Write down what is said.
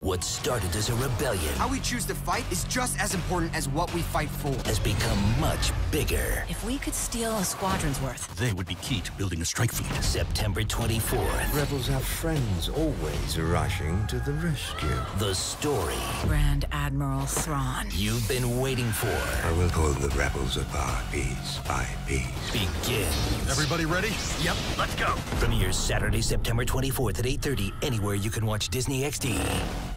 What started as a rebellion How we choose to fight is just as important as what we fight for. has become much bigger. If we could steal a squadron's worth. They would be key to building a strike fleet. September 24th, Rebels have friends always rushing to the rescue. the story Grand Admiral Thrawn. you've been waiting for I will pull the rebels apart piece by piece. begins. Everybody ready? Yep, let's go. Premieres Saturday, September 24th at 8:30, anywhere you can watch Disney XD.